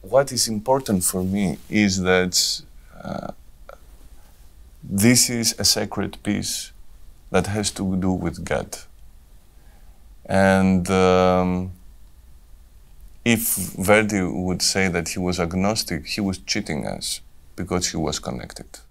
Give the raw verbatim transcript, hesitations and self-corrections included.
What is important for me is that uh, this is a sacred piece that has to do with God. And um, if Verdi would say that he was agnostic, he was cheating us because he was connected.